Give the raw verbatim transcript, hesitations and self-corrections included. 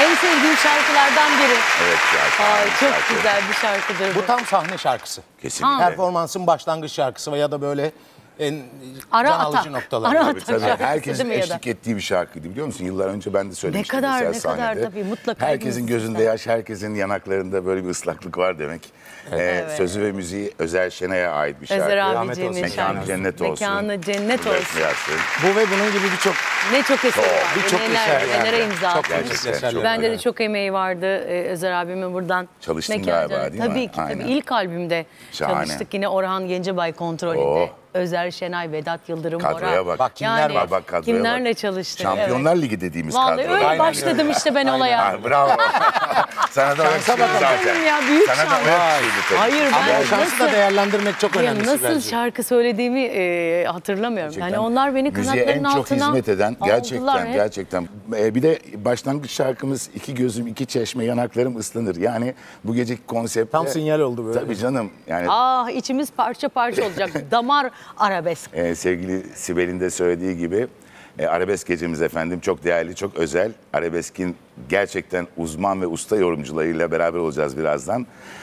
En sevdiğim şarkılardan biri. Evet ya. Ay, çok şarkı. güzel bir şarkıdır bu. Bu tam sahne şarkısı. Kesinlikle. Performansın başlangıç şarkısı veya da böyle en Ara can atak. alıcı noktalar. Ara Tabii, atak tabii. şarkısı Herkesin değil mi ya da? eşlik ettiği bir şarkıydı biliyor musun? Yıllar önce ben de söylemiştim. Ne kadar, mesela ne kadar sahnede. tabii, mutlaka Herkesin hepimiz gözünde ister. yaş, herkesin yanaklarında böyle bir ıslaklık var demek. Ee, Sözü ve müziği Özer Şenay'a ait bir şarkı. Özer Rahmet abiciğimin olsun. Mekanı şarkısı. cennet olsun. Mekanı cennet Bülent olsun. Miyas'ın. Bu ve bunun gibi birçok Ne çok eseri var. birçok neler, eser yani. nelere imza Çok atmış. gerçekten Gerçekten çok. Bende de Evet. çok emeği vardı ee, Özer abimin buradan. Çalıştın Mekan galiba, cennet. değil mi? Tabii ki tabii. Aynen. İlk albümde Şahane. çalıştık yine Orhan Gencebay kontrolünde. Oh. Özer Şenay, Vedat Yıldırım, Kadroya Bora. bak. Bak kimler Yani var, bak kadroya kimlerle bak. çalıştık. Şampiyonlar evet. Ligi dediğimiz Vallahi kadro. öyle Aynen başladım öyle. işte ben olaya. Ha, bravo. Sana da öyle Şansa yakışıyor bakalım. zaten. Benim ya, büyük Sana da şans. öyle yakışıyordu tabii. Hayır, Ama ben o şansı da nasıl- değerlendirmek çok Ya önemli. nasıl bence. şarkı söylediğimi e, hatırlamıyorum. Gerçekten Yani onlar beni müziğe kanatlarının en çok altına hizmet eden gerçekten aldılar hep. gerçekten. Ee, bir de başlangıç şarkımız iki gözüm iki çeşme yanaklarım ıslanır. Yani bu geceki konsepte Tam sinyal oldu böyle. Tabii canım. Yani Ah, içimiz parça parça olacak. Damar arabesk. e, sevgili Sibel'in de söylediği gibi e, arabesk gecemiz efendim çok değerli, çok özel. Arabeskin gerçekten uzman ve usta yorumcularıyla beraber olacağız birazdan.